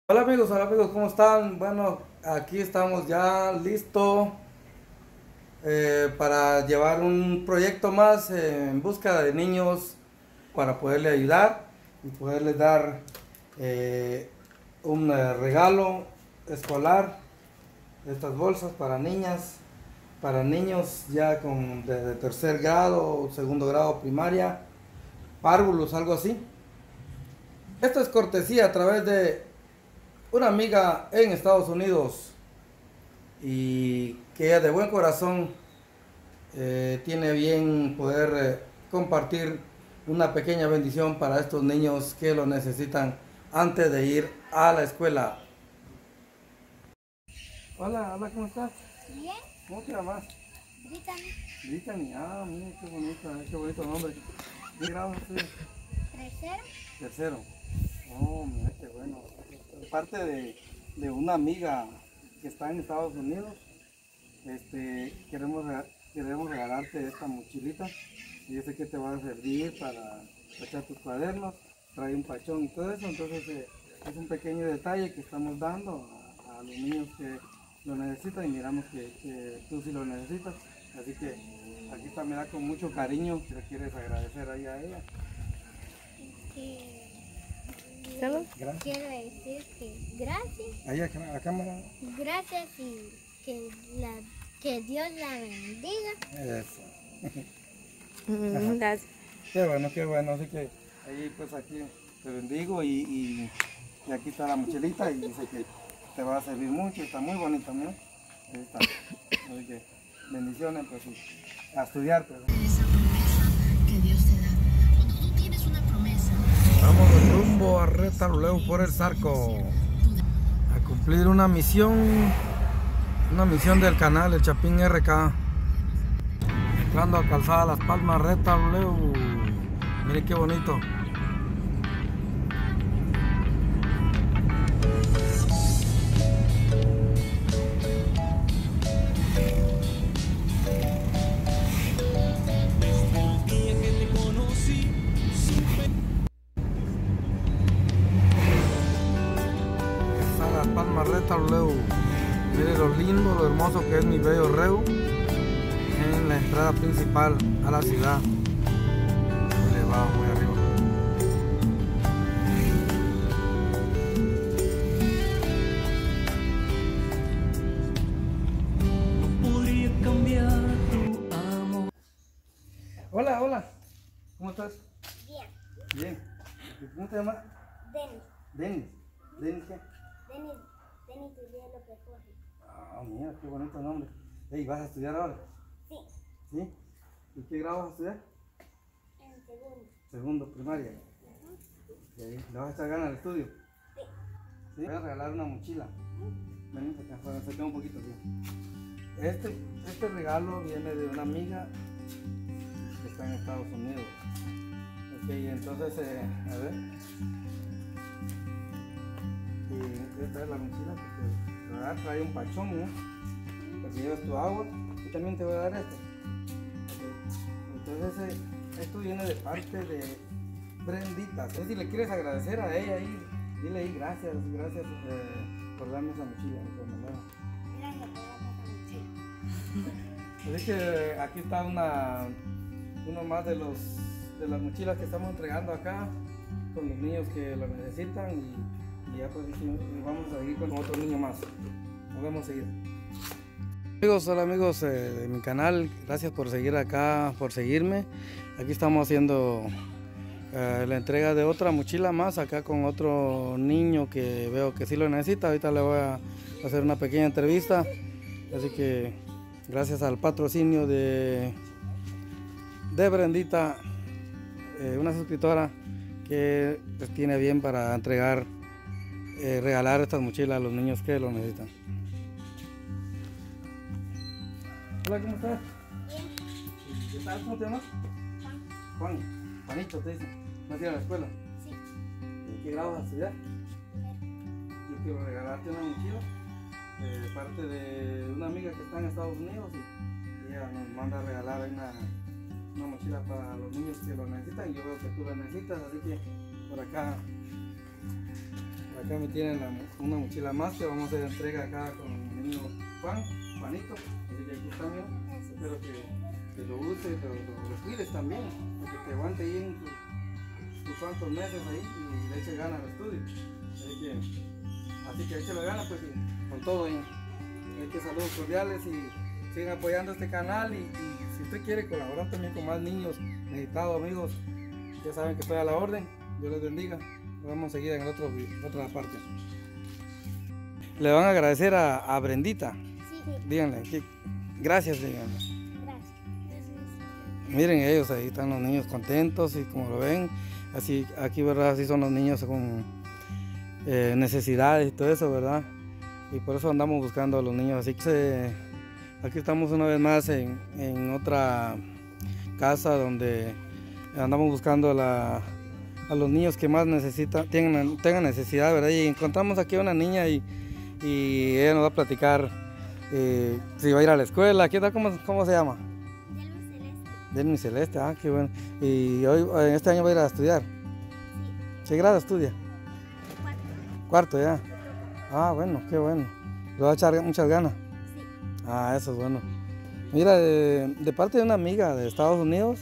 Hola amigos, ¿cómo están? Bueno, aquí estamos ya listos para llevar un proyecto más en busca de niños para poderle ayudar y poderles dar eh, un regalo escolar, estas bolsas para niñas, para niños ya con de tercer grado, segundo grado primaria, párvulos, algo así. Esto es cortesía a través de una amiga en Estados Unidos y que ella de buen corazón tiene bien poder compartir una pequeña bendición para estos niños que lo necesitan antes de ir a la escuela. Hola, ¿cómo estás? Bien, ¿Cómo te llamas? Brittany, Brittany. Mira qué bonito nombre. ¿Qué grado estudias? tercero. Tercero. Oh, mira qué bueno. Parte de una amiga que está en Estados Unidos. Queremos regalarte esta mochilita y yo sé que te va a servir para echar tus cuadernos, trae un pachón y todo eso, entonces es un pequeño detalle que estamos dando a los niños que lo necesitan y miramos que tú sí lo necesitas, así que aquí está, mira, con mucho cariño, si le quieres agradecer ahí a ella. Solo Gracias. quiero decir que gracias, Ahí a la cámara. gracias y que Dios la bendiga. Eso. Gracias. Qué bueno, así que ahí pues aquí te bendigo y aquí está la mochilita y dice que te va a servir mucho, está muy bonita, ¿no? Ahí está. Así que bendiciones pues y a estudiar pues. Esa promesa que Dios te da. Cuando tú tienes una promesa, Vamos rumbo a Retaluleu por el Zarco a cumplir una misión del canal El Chapín RK. Entrando a Calzada Las Palmas, Retaluleu. Miren qué bonito. Calzada Las Palmas, Retaluleu. Miren lo lindo, lo hermoso que es mi bello Reu en la entrada principal a la ciudad. Elevado muy arriba. Podría cambiar tu amor. Hola, ¿cómo estás? Bien, Bien. ¿Y cómo te llamas? Denis, Denis. ¿Denis qué? Denis Uriel López Jorge. Mira, qué bonito nombre. Hey, ¿vas a estudiar ahora? Sí, ¿Sí? ¿Y qué grado vas a estudiar? en segundo. Segundo, primaria. ¿Y ahí le vas a echar ganas al estudio? Sí. ¿Sí? Voy a regalar una mochila. Vení acá afuera, saca un poquito. ¿Sí? Este regalo viene de una amiga que está en Estados Unidos. Ok, entonces, a ver. Y esta es la mochila que te va a traer un pachón, ¿no? Para que lleves tu agua. Y también te voy a dar esto. Ok. Entonces, esto viene de parte de Brendita. Entonces, si le quieres agradecer a ella ahí, dile ahí gracias por darme esa mochila. Por mandarla. Gracias por darme esa mochila. Así que aquí está uno más de las mochilas que estamos entregando acá con los niños que lo necesitan y ya pues vamos a seguir con otro niño más. Nos vemos seguida. Hola amigos de mi canal, gracias por seguir acá, por seguirme. Aquí estamos haciendo la entrega de otra mochila más acá con otro niño que veo que sí lo necesita. Ahorita le voy a hacer una pequeña entrevista, así que gracias al patrocinio de Brendita, una suscriptora que pues, tiene bien para entregar, regalar estas mochilas a los niños que lo necesitan. Hola, ¿cómo estás? Bien, ¿Qué tal? ¿Cómo te llamas? Juan. Juanito te dicen. ¿Vas a ir a la escuela? Sí, ¿En qué grado vas a estudiar? primero. Yo quiero regalarte una mochila de parte de una amiga que está en Estados Unidos y ella nos manda a regalar una mochila para los niños que lo necesitan. Yo veo que tú la necesitas, así que por acá Acá me tienen una mochila más que vamos a hacer entrega acá con el niño Juanito. Así que aquí está, mira. Espero que lo uses, lo cuides también, para que te aguante ahí en tus cuantos meses ahí y le eche ganas al estudio. Así que échale ganas pues con todo ahí. Saludos cordiales y sigan apoyando este canal y si usted quiere colaborar también con más niños necesitados, amigos, ya saben que estoy a la orden. Dios les bendiga. Vamos a seguir en otra parte. Le van a agradecer a Brendita. Sí. Díganle, gracias, díganle. Gracias. Miren ellos, ahí están los niños contentos y como lo ven, así aquí, ¿verdad? Así son los niños con necesidades y todo eso, ¿verdad? Y por eso andamos buscando a los niños. Así que aquí estamos una vez más en otra casa donde andamos buscando a los niños que más tengan necesidad, ¿verdad? Y encontramos aquí a una niña y ella nos va a platicar si va a ir a la escuela. ¿Qué tal? ¿Cómo se llama? Delmi Celeste. Delmi Celeste, qué bueno. Y hoy, este año va a ir a estudiar. Sí. ¿Qué grado estudia? 4. Cuarto ya. Bueno, qué bueno. ¿Le va a echar muchas ganas? Sí. Eso es bueno. Mira, de parte de una amiga de Estados Unidos,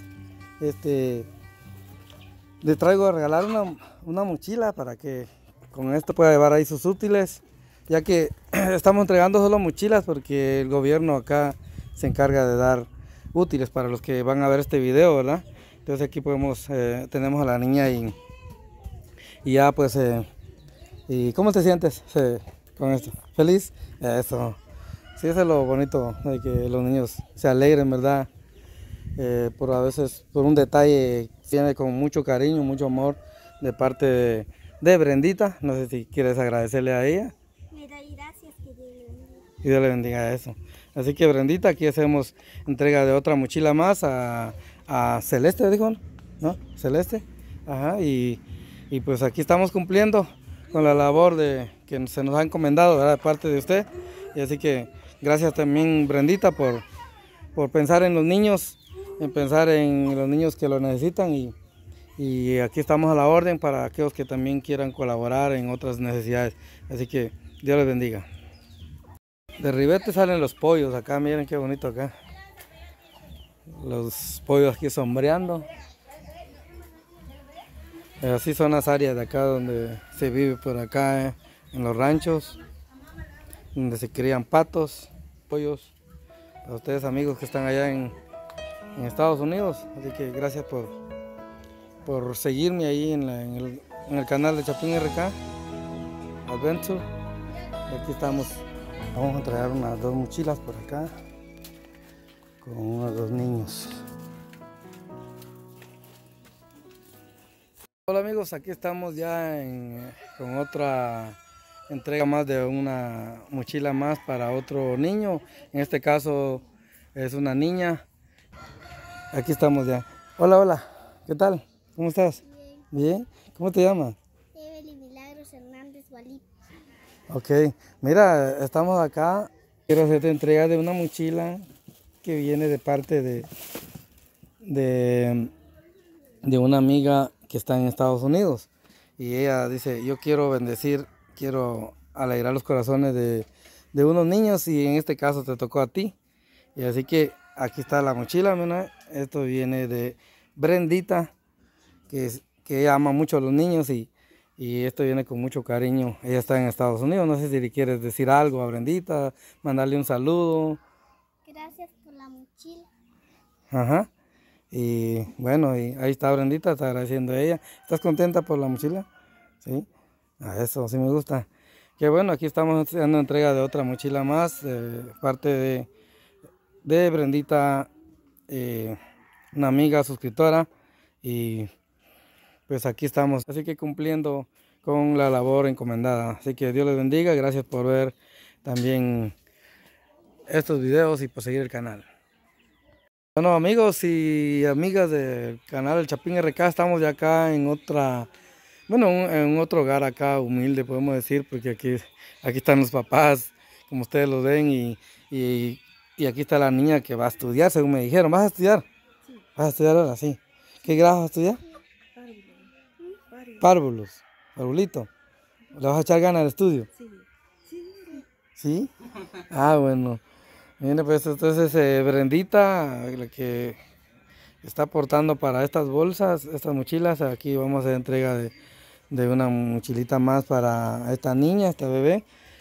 le traigo a regalar una mochila para que con esto pueda llevar ahí sus útiles, ya que estamos entregando solo mochilas porque el gobierno acá se encarga de dar útiles para los que van a ver este video, ¿verdad? Entonces aquí tenemos a la niña y ya pues, ¿y cómo te sientes con esto? ¿Feliz? Eso. Sí, eso es lo bonito, de que los niños se alegren, ¿verdad? A veces por un detalle viene con mucho cariño, mucho amor de parte de Brendita. No sé si quieres agradecerle a ella. Me doy gracias, que Dios le bendiga. Y Dios le bendiga eso. Así que Brendita, aquí hacemos entrega de otra mochila más a Celeste, dijo, ¿no? Celeste. Ajá, y pues aquí estamos cumpliendo con la labor que se nos ha encomendado, ¿verdad? De parte de usted. Y así que gracias también, Brendita, por pensar en los niños, en pensar en los niños que lo necesitan y aquí estamos a la orden para aquellos que también quieran colaborar en otras necesidades. Así que Dios les bendiga. De ribete salen los pollos acá, miren qué bonito acá. Los pollos aquí sombreando. Así son las áreas de acá donde se vive por acá, en los ranchos, donde se crían patos, pollos. A ustedes, amigos que están allá en Estados Unidos, así que gracias por seguirme ahí en el canal de Chapín RK Adventure. Aquí estamos, vamos a traer unas 2 mochilas por acá con unos 2 niños. Hola amigos, aquí estamos ya con otra entrega más de una mochila más para otro niño. En este caso es una niña. Aquí estamos ya. Hola, ¿qué tal? ¿Cómo estás? Bien. ¿Cómo te llamas? Evelyn Milagros Hernández Gualip. Ok, mira, estamos acá. Quiero hacerte entrega de una mochila que viene de parte de una amiga que está en Estados Unidos. Y ella dice, yo quiero bendecir, quiero alegrar los corazones de unos niños y en este caso te tocó a ti. Y así que aquí está la mochila, mira. Esto viene de Brendita, que ella ama mucho a los niños y esto viene con mucho cariño. Ella está en Estados Unidos, no sé si le quieres decir algo a Brendita, mandarle un saludo. Gracias por la mochila. Ajá. Y bueno, y ahí está Brendita, está agradeciendo a ella. ¿Estás contenta por la mochila? Sí. Eso sí me gusta. Que bueno, aquí estamos haciendo entrega de otra mochila más, parte de Brendita, una amiga suscriptora, y pues aquí estamos, así que cumpliendo con la labor encomendada. Así que Dios les bendiga, gracias por ver también estos videos y por seguir el canal. Bueno amigos y amigas del canal El Chapín RK, estamos ya acá en en otro hogar acá humilde, podemos decir, porque aquí están los papás, como ustedes lo ven, y aquí está la niña que va a estudiar, según me dijeron. ¿Vas a estudiar? Sí. ¿Vas a estudiar ahora? Sí. ¿Qué grado vas a estudiar? Párvulos. Parvulito. ¿Le vas a echar ganas al estudio? Sí. Sí. ¿Sí? Ah, bueno. Mire, pues entonces Brendita, la que está aportando para estas bolsas, estas mochilas, aquí vamos a hacer entrega de una mochilita más para esta niña, esta bebé.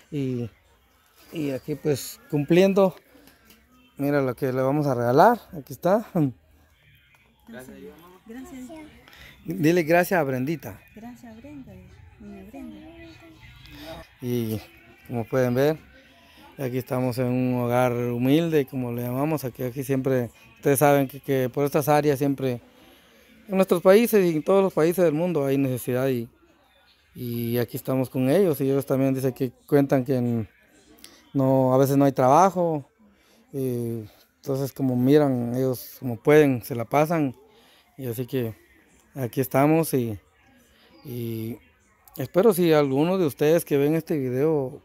Y aquí pues cumpliendo, mira lo que le vamos a regalar, aquí está. Gracias. Dile gracias a Brendita. Gracias, Brenda. Doña Brenda. Y como pueden ver, aquí estamos en un hogar humilde, como le llamamos, aquí siempre, ustedes saben que por estas áreas siempre, en nuestros países y en todos los países del mundo hay necesidad y aquí estamos con ellos y ellos también dicen que cuentan que no, a veces no hay trabajo, entonces como miran, ellos como pueden, se la pasan y así que aquí estamos y espero si alguno de ustedes que ven este video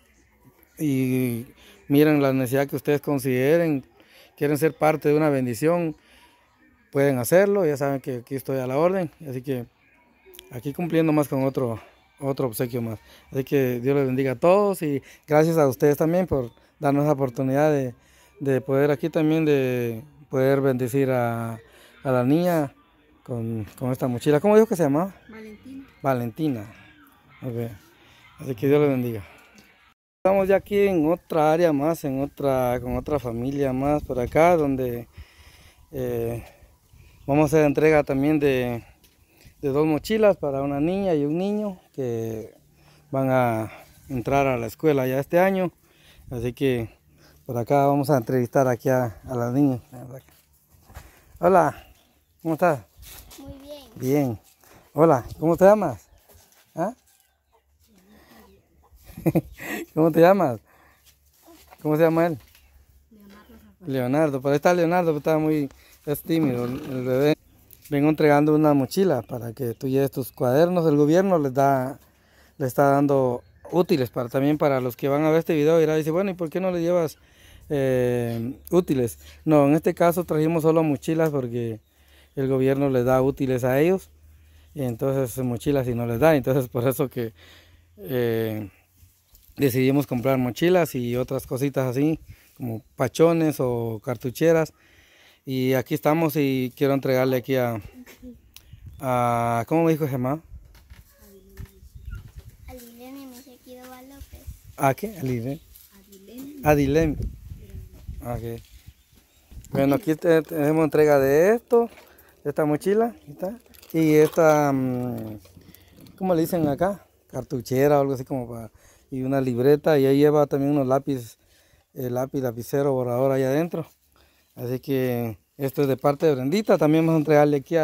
y miren la necesidad que ustedes consideren, quieren ser parte de una bendición, pueden hacerlo, ya saben que aquí estoy a la orden, así que aquí cumpliendo más con otro obsequio más. Así que Dios les bendiga a todos y gracias a ustedes también por darnos la oportunidad de poder aquí también, de poder bendecir a la niña con esta mochila. ¿Cómo dijo que se llamaba? Valentina. Valentina. Ok. Así que Dios les bendiga. Estamos ya aquí en otra área más, con otra familia más por acá, donde vamos a hacer entrega también de 2 mochilas para una niña y un niño que van a entrar a la escuela ya este año. Así que por acá vamos a entrevistar aquí a las niñas. Hola, ¿cómo estás? Muy bien. Bien. Hola, ¿cómo te llamas? ¿Ah? ¿Cómo te llamas? ¿Cómo se llama él? Leonardo. Por ahí está Leonardo, pero está es tímido el bebé. Vengo entregando una mochila para que tú lleves tus cuadernos. El gobierno le está dando útiles también para los que van a ver este video. Y dice, bueno, ¿y por qué no le llevas útiles? No, en este caso trajimos solo mochilas porque el gobierno les da útiles a ellos. Y entonces mochilas y no les da. Entonces por eso que decidimos comprar mochilas y otras cositas así, como pachones o cartucheras. Y aquí estamos y quiero entregarle aquí a ¿cómo me dijo que se llama? Adilene Mesequidova López. ¿A qué? Adilene. Ok. Bueno, aquí tenemos entrega de esto, de esta mochila, ¿sí está? Y esta, ¿cómo le dicen acá? Cartuchera o algo así como para, y una libreta, y ahí lleva también unos lapicero, borrador ahí adentro. Así que esto es de parte de Brendita. También vamos a entregarle aquí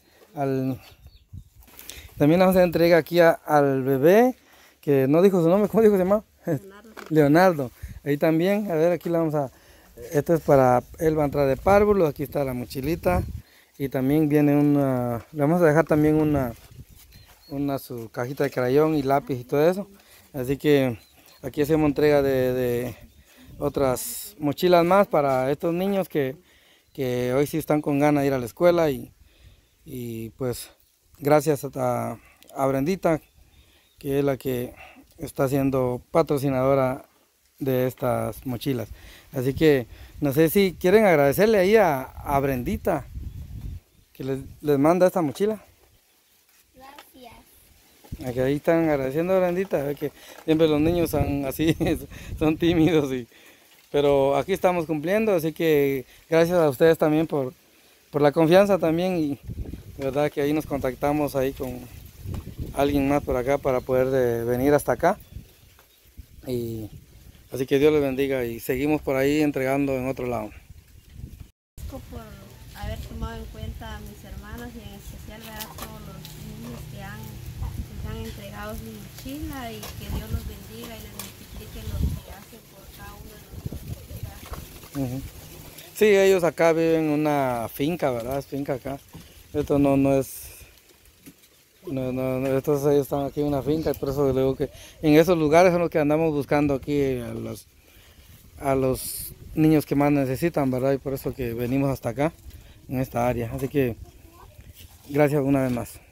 también vamos a entregar aquí al bebé, que no dijo su nombre. ¿Cómo dijo que se llama? Leonardo. Ahí también, a ver, aquí le vamos a, esto es para, él va a entrar de párvulo. Aquí está la mochilita y también viene le vamos a dejar también su cajita de crayón y lápiz y todo eso. Así que aquí hacemos entrega de otras mochilas más para estos niños que hoy sí están con ganas de ir a la escuela y pues gracias a Brendita, que es la que está siendo patrocinadora de estas mochilas. Así que no sé si quieren agradecerle ahí a Brendita que les manda esta mochila. Gracias. Aquí ahí están agradeciendo a Brendita, ve que siempre los niños son así, son tímidos pero aquí estamos cumpliendo, así que gracias a ustedes también por la confianza también y de verdad que ahí nos contactamos ahí con alguien más por acá para poder venir hasta acá. Y así que Dios les bendiga y seguimos por ahí entregando en otro lado. Por haber tomado en cuenta a mis hermanos y en especial ver a todos los niños que han entregado su mochila y que Dios los bendiga y les multiplique lo que hacen por cada uno de nosotros. Sí, ellos acá viven en una finca, ¿verdad? Es finca acá. Esto no es... No, estos ellos están aquí en una finca y por eso les digo que en esos lugares son los que andamos buscando aquí a los niños que más necesitan, ¿verdad? Y por eso que venimos hasta acá, en esta área. Así que gracias una vez más.